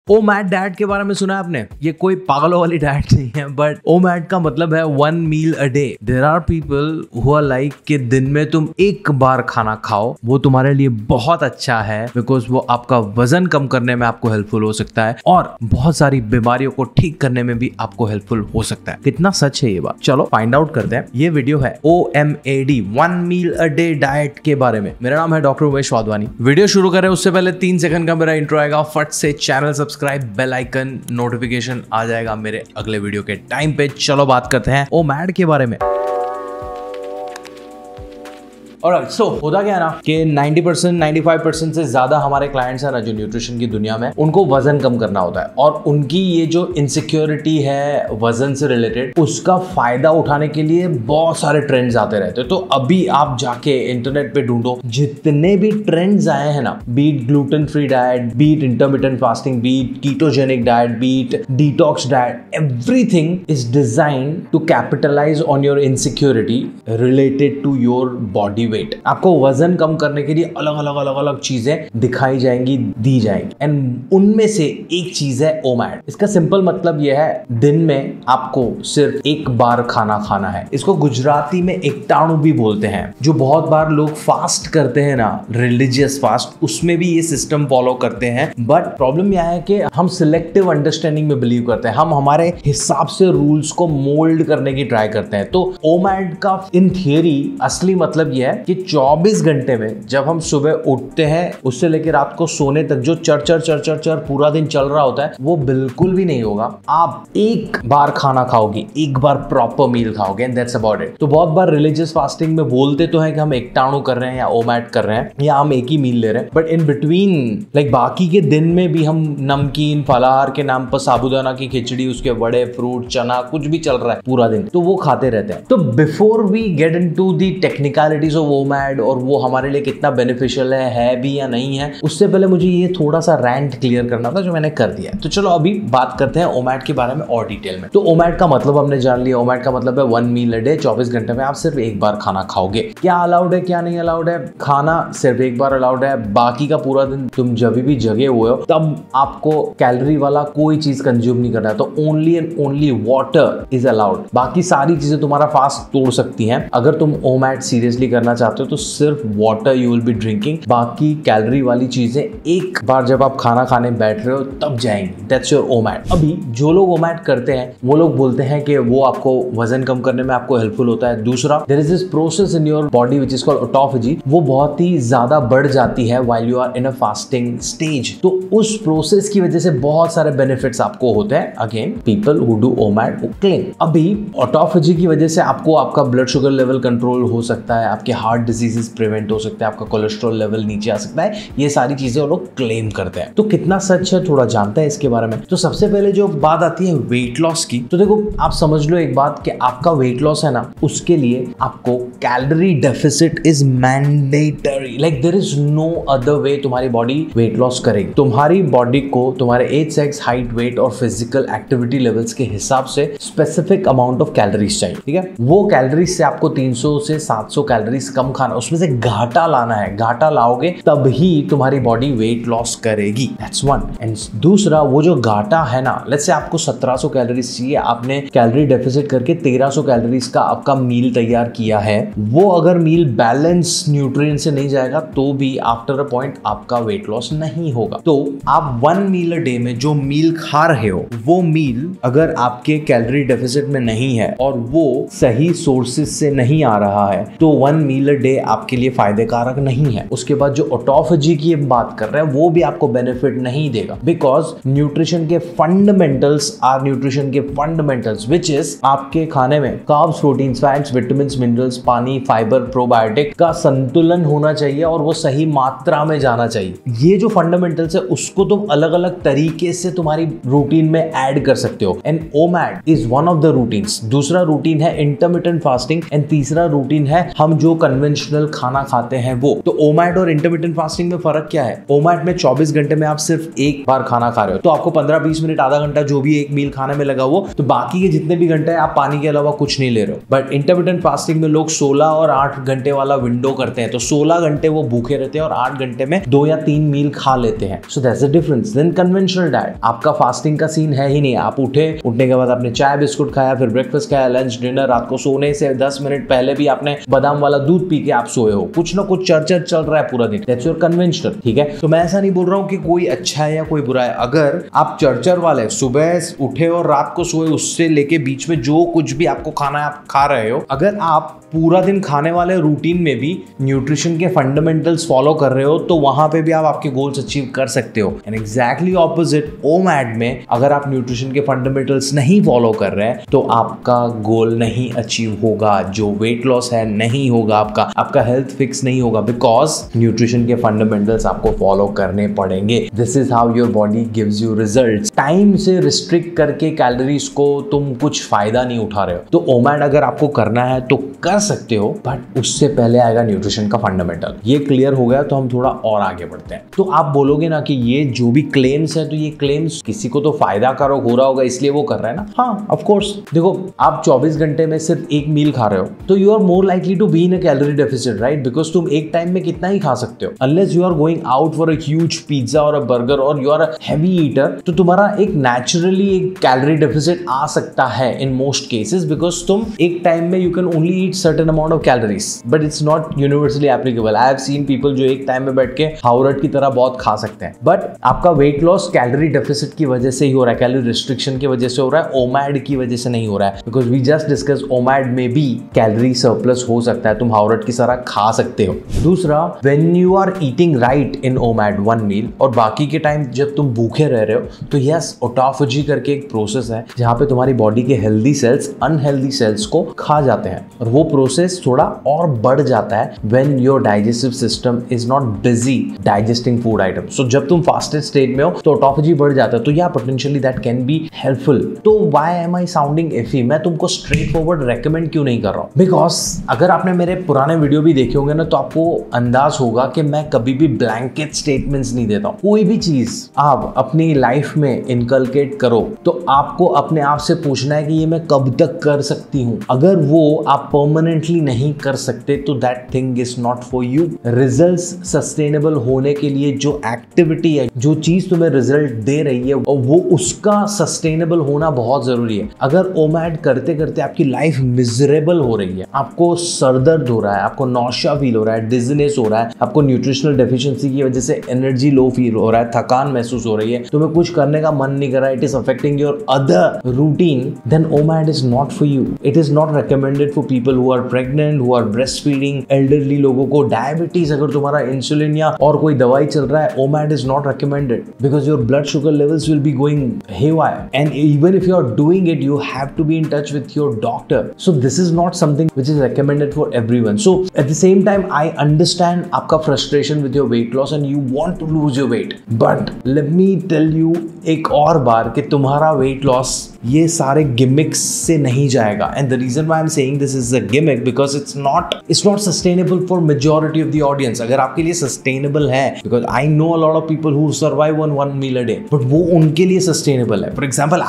OMAD diet के बारे में सुना है आपने? ये कोई पागलों वाली डाइट नहीं है, बट ओमैड का मतलब है 1 meal a day. There are people who are like कि दिन में तुम एक बार खाना खाओ, वो तुम्हारे लिए बहुत अच्छा है, बिकॉज वो आपका वजन कम करने में आपको हेल्पफुल हो सकता है और बहुत सारी बीमारियों को ठीक करने में भी आपको हेल्पफुल हो सकता है। कितना सच है ये बात, चलो फाइंड आउट करते हैं। ये वीडियो है OMAD 1 meal a day diet के बारे में। मेरा नाम है डॉक्टर उमेश वाधवानी। वीडियो शुरू करें उससे पहले 3 सेकंड का मेरा इंट्रो आएगा, फट से channel subscribe, bell icon, notification आ जाएगा मेरे अगले वीडियो के टाइम पे। चलो बात करते हैं ओमैड के बारे में। और सो होता क्या है ना कि 90% 95% से ज्यादा हमारे क्लाइंट्स हैं ना जो न्यूट्रिशन की दुनिया में, उनको वजन कम करना होता है और उनकी ये जो इनसिक्योरिटी है वजन से रिलेटेड, उसका फायदा उठाने के लिए बहुत सारे ट्रेंड्स आते रहते हैं। तो अभी आप जाके इंटरनेट पे ढूंढो, जितने भी ट्रेंड्स आए हैं ना, beat gluten free diet, beat intermittent fasting, beat ketogenic diet, beat detox diet, everything is designed to capitalise on your insecurity related to your body weight. आपको वजन कम करने के लिए अलग अलग चीजें दिखाई जाएंगी, दी जाएंगी, एंड उनमें से एक चीज है ओमैड। इसका सिंपल मतलब यह है, दिन में आपको सिर्फ एक बार खाना खाना है। इसको गुजराती में एकटाणु भी बोलते हैं। जो बहुत बार लोग फास्ट करते हैं ना, रिलीजियस फास्ट, उसमें भी ये सिस्टम फॉलो करते हैं। बट प्रॉब्लम यह है कि हम सिलेक्टिव अंडरस्टैंडिंग में बिलीव करते हैं, हम हमारे हिसाब से रूल्स को मोल्ड करने की ट्राई करते हैं। तो ओमैड का इन थियरी असली मतलब यह है कि 24 घंटे में जब हम सुबह उठते हैं उससे लेकर रात को सोने तक जो चर पूरा दिन चल रहा होता है, वो बिल्कुल भी नहीं होगा। आप एक बार खाना खाओगे, एक बार प्रॉपर मील खाओगे, एंड दैट्स अबाउट इट। तो बहुत बार रिलीजियस फास्टिंग में बोलते तो है कि हम एकटाणु कर रहे हैं या ओमैड कर रहे हैं या हम एक ही मील ले रहे हैं, बट इन बिटवीन लाइक बाकी के दिन में भी हम नमकीन फलाहार के नाम पर साबूदाना की खिचड़ी, उसके बड़े, फ्रूट, चना, कुछ भी चल रहा है पूरा दिन, तो वो खाते रहते हैं। तो before we get into the technicalities of OMAD और वो हमारे लिए कितना बेनिफिशियल है भी या नहीं है, उससे पहले मुझे ये थोड़ा सा रैंट क्लियर करना था जो मैंने कर दिया। तो चलो अभी बात करते हैं ओमैड के बारे में और डिटेल में। तो ओमैड का मतलब हमने जान लिया। ओमैड का मतलब है 1 मील अ डे, 24 घंटे में आप सिर्फ एक बार खाना खाओगे। क्या अलाउड है, क्या नहीं अलाउड है? खाना सिर्फ एक बार अलाउड है, बाकी का पूरा दिन तुम जब भी जगे हुए हो तब आपको कैलोरी वाला कोई चीज कंज्यूम नहीं करना है। तो only and only water is allowed. बाकी सारी चीजें तुम्हारा फास्ट तोड़ सकती हैं। अगर तुम ओमैड सीरियसली करना चाहते हो तो सिर्फ water you will be drinking, बाकी कैलोरी वाली चीजें एक बार जब आप खाना खाने बैठ रहे हो तब जाएंगी। That's your OMAD. अभी जो लोग ओमैड करते हैं वो लोग बोलते हैं कि वो आपको वजन कम करने में आपको हेल्पफुल होता है। दूसरा, there is this process in your body which is called autophagy, वो बहुत ही ज्यादा बढ़ जाती है while you are in a fasting stage. तो उस प्रोसेस की वजह से बहुत सारे बेनिफिट्स आपको होते हैं। Again people who do OMAD claim. अभी ऑटोफेजी की वजह से आपको आपका ब्लड शुगर लेवल कंट्रोल हो सकता है, आपके हार्ट डिजीजेस प्रिवेंट हो सकते हैं, आपका कोलेस्ट्रॉल लेवल नीचे आ सकता है। ये सारी चीजें वो लोग क्लेम करते हैं। तो कितना सच है थोड़ा जानता है इसके बारे में। तो सबसे पहले जो बात आती है वेट लॉस की, तो देखो आप समझ लो एक बात कि आपका वेट लॉस है ना, उसके लिए आपको calorie deficit is mandatory. Like there is no other way तुम्हारी बॉडी वेट लॉस करेगी। तुम्हारी बॉडी को तुम्हारे एज, सेक्स, हाइट, वेट और फिजिकल एक्टिविटी लेवल्स के हिसाब से स्पेसिफिक अमाउंट ऑफ कैलोरीज चाहिए, ठीक है? वो कैलोरीज से आपको 300 से 700 कैलोरीज कम खाना, उसमें से घाटा लाना है। घाटा लाओगे तब ही तुम्हारी बॉडी वेट लॉस करेगी। That's one. एंड दूसरा, वो जो घाटा है ना, लेट्स से आपको 1700 कैलोरीज चाहिए, आपने कैलोरी डेफिसिट करके 1300 कैलोरीज का आपका मील तैयार किया है। वो अगर मील बैलेंस न्यूट्रिएंट से नहीं जाएगा तो भी आफ्टर अ पॉइंट आपका वेट लॉस नहीं होगा। तो आप 1 मील अ डे में जो मील खा रहे हो, वो मील अगर आपके कैलोरी डेफिसिट में नहीं है और वो सही सोर्सेज से नहीं आ रहा है, तो 1 मील अ डे आपके लिए फायदे कारक नहीं है। उसके बाद जो ऑटोफेजी की बात कर रहे हैं वो भी आपको बेनिफिट नहीं देगा, बिकॉज न्यूट्रिशन के फंडामेंटल्स आर न्यूट्रिशन के फंडामेंटल्स व्हिच इज आपके खाने में carbs, proteins, fats, vitamins, minerals, पानी, फाइबर, प्रोबायोटिक का संतुलन होना चाहिए और वो सही मात्रा में जाना चाहिए। ये जो फंडामेंटल्स है उसको तुम अलग अलग तरीके से तुम्हारी रूटीन में ऐड कर सकते हो, and OMAD is one of the routines. दूसरा रूटीन है इंटरमिटेंट फास्टिंग, एंड तीसरा रूटीन है हम जो कन्वेंशनल खाना खाते हैं वो। तो ओमैड और इंटरमिटेंट फास्टिंग में फर्क क्या है? ओमैड में 24 घंटे में आप सिर्फ एक बार खाना खा रहे हो, तो आपको 15-20 मिनट, आधा घंटा जो भी एक मील खाने में लगा वो, तो बाकी के जितने भी घंटे आप पानी के अलावा कुछ नहीं ले रहे हो। बट इंटरमिटेंट फास्टिंग में लोग सो 16 और 8 घंटे वाला विंडो करते हैं तो 16 घंटे वो भूखे रहते हैं और 8 घंटे में 2 या 3 मील खा लेते हैं। So that's the difference. Then conventional diet, आपका फास्टिंग का सीन है ही नहीं। आप उठने के बाद आपने चाय बिस्कुट खाया, फिर ब्रेकफास्ट खाया, लंच डिनर, रात को सोने से 10 मिनट पहले भी आपने बादाम वाला दूध पी के आप सोए हो, कुछ ना कुछ चर्चा चल रहा है पूरा दिन। That's your conventional. ठीक है, तो मैं ऐसा नहीं बोल रहा हूँ कि कोई अच्छा है या कोई बुरा है। अगर आप चर्चर वाले सुबह उठे और रात को सोए, उससे लेके बीच में जो कुछ भी आपको खाना है आप खा रहे हो, अगर आप पूरा दिन खाने वाले रूटीन में भी न्यूट्रिशन के फंडामेंटल्स फॉलो कर रहे हो तो वहां पे भी आप आपके गोल्स अचीव कर सकते हो। एंड एग्जैक्टली ऑपोजिट ओमैड में अगर आप न्यूट्रिशन के फंडामेंटल्स नहीं फॉलो कर रहे हैं तो आपका गोल नहीं अचीव होगा, जो वेट लॉस है नहीं होगा, आपका हेल्थ फिक्स नहीं होगा, बिकॉज न्यूट्रिशन के फंडामेंटल्स आपको फॉलो करने पड़ेंगे। This is how your body gives you results. Time से रिस्ट्रिक्ट करके कैलोरीज को तुम कुछ फायदा नहीं उठा रहे हो। तो ओमैड अगर आपको करना है तो कर सकते हो, बट उससे पहले आएगा न्यूट्रिशन का फंडामेंटल। ये क्लियर हो गया तो हम थोड़ा और आगे बढ़ते हैं। तो आप बोलोगे ना कि ये जो भी क्लेम्स है तो ये क्लेम्स किसी को तो फायदा कारक हो रहा होगा इसलिए वो कर रहा है ना। हाँ, ऑफ कोर्स। देखो, आप 24 घंटे में सिर्फ एक मील खा रहे हो तो you are more likely to be in a calorie deficit, right? Because तुम एक टाइम में कितना ही खा सकते हो, unless you are going out for a huge pizza और अ बर्गर और you are a heavy eater, तो तुम्हारा एक नेचुरली एक कैलोरी डेफिसिट आ सकता है इन मोस्ट केसेस, बिकॉज तुम एक टाइम में you can only eat certain amount of calories, but it's not universally applicable. I have seen people जो एक टाइम में बैठ के हाउरट की तरह बहुत खा सकते हैं, बट आपका वेट लॉस कैलोरी डेफिसिट की वजह से ही हो रहा है, कैलोरी रिस्ट्रिक्शन की वजह से हो रहा है, ओमैड की वजह से नहीं हो रहा है। Because we just discuss OMAD में भी कैलोरी सरप्लस हो सकता है, तुम हाउरट की तरह खा सकते हो। दूसरा, when you are eating right in OMAD 1 meal और बाकी के टाइम जब तुम भूखे रह रहे हो तो यस, ऑटोफेजी करके एक प्रोसेस है जहां पे तुम्हारी बॉडी के हेल्दी सेल्स अनहेल्दी सेल्स को खा जाते हैं, और वो प्रोसेस थोड़ा और बढ़ जाता है when your digestive system is not busy digesting food item. So जब तुम फास्टेड स्टेट में हो तो ऑटोफेजी बढ़ जाता है, तो या potentially that can be helpful. तो why am I sounding iffy? मैं तुमको स्ट्रेट फॉरवर्ड रेकमेंड क्यों नहीं कर रहा हूं? बिकॉज अगर आपने मेरे पुराने वीडियो भी देखे होंगे ना तो आपको अंदाज होगा कि मैं कभी भी ब्लैंकेट स्टेटमेंट्स नहीं देता हूं। कोई भी चीज आप अपनी लाइफ में इनकलकेट करो तो आपको अपने आप से पूछना है कि ये मैं कब तक कर सकती हूं। अगर वो आप परमानेंटली नहीं कर सकते तो that thing is not for you. Results sustainable होने के लिए जो एक्टिविटी है, जो चीज तुम्हें रिजल्ट दे रही है, और वो उसका सस्टेनेबल होना बहुत जरूरी है। अगर ओमैड करते करते आपकी लाइफ मिजरेबल हो रही है, आपको सरदर्द हो रहा है, आपको नौशा फील हो रहा है, डिजीनेस हो रहा है, आपको न्यूट्रिशनल डेफिशिएंसी की वजह से एनर्जी लो फील हो रहा है, थकान महसूस हो रही है, तुम्हें कुछ करने का मन नहीं कर रहा है, it is affecting your other routine, then OMAD is not for you. It is not recommended for people who are pregnant, who are breast feeding, elderly लोगों को, डायबिटीज, अगर तुम्हारा इंसुलिन या और कोई दवाई चल रहा है, OMAD is not recommended because your blood sugar levels will be going haywire, and even if you are doing it you have to be in touch with your doctor. So this is not something which is recommended for everyone. So at the same time I understand आपका frustration with your weight loss and you want to lose your weight, but let me tell you एक और बार कि तुम्हारा weight loss ये सारे gimmicks से नहीं जाएगा, and the reason why I'm saying this is a gimmick because it's not sustainable for majority of the audience. अगर आपके लिए sustainable है, because I know a lot of people who survive on 1 meal a day, but वो उनके लिए sustainable है. For example,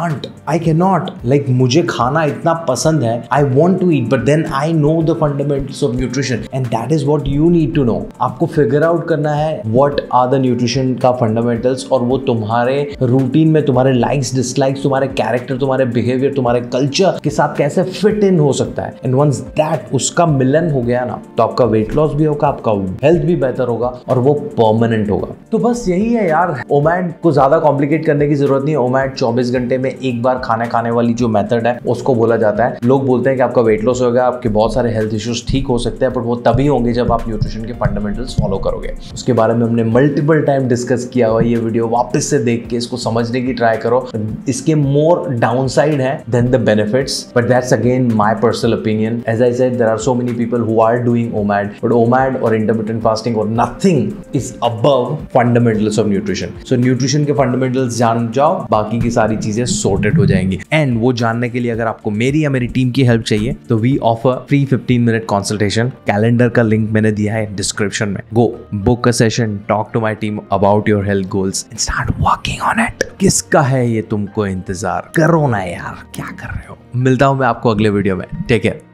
I cannot, like मुझे खाना इतना पसंद है, I want to eat, but then I know the fundamentals of nutrition, and that is what you need to know. आपको figure out करना है what are the nutrition का fundamentals, और वो तुम्हारे routine में तुम्हारे likes, dislikes, तुम्हारे character, तुम्हारे behavior, तुम्हारे culture के साथ कैसे fit in हो सकता है. And once that उसका मिलन हो गया ना, तो आपका weight loss भी होगा, आपका health भी बेहतर होगा, और वो permanent होगा. तो बस यही है यार, OMAD को ज्यादा कॉम्प्लिकेट करने की जरूरत नहीं है. OMAD 24 घंटे में एक बार खाने वाली जो मेथड है उसको बोला जाता है. लोग बोलते हैं कि आपका वेट लॉस होगा, आपके बहुत सारे हेल्थ इश्यूज ठीक हो सकते हैं, पर वो तभी होंगे जब आप न्यूट्रिशन के फंडामेंटल्स फॉलो करोगे. उसके बारे में हमने मल्टीपल टाइम डिस्कस किया हुआ. ये वीडियो वापस से देख के इसको समझने की ट्राई करो. इसके मोर डाउनसाइड है than the benefits, but that's again my personal opinion. As I said, there are so many people who are doing OMAD, but OMAD और इंटरमिटेंट फास्टिंग और nothing is above fundamentals of nutrition. So nutrition के fundamentals जान जाओ, बाकी की सारी चीजें sorted हो जाएंगी. एंड वो जानने के लिए अगर आपको मेरी या मेरी टीम की हेल्प चाहिए तो we offer free 15-minute consultation. Calendar का लिंक मैंने दिया है डिस्क्रिप्शन में. Go book a session, talk to my team about your health goals and start working on it. किसका है ये तुमको इंतजार? करो ना यार, क्या कर रहे हो? मिलता हूं मैं आपको अगले वीडियो में. Take care.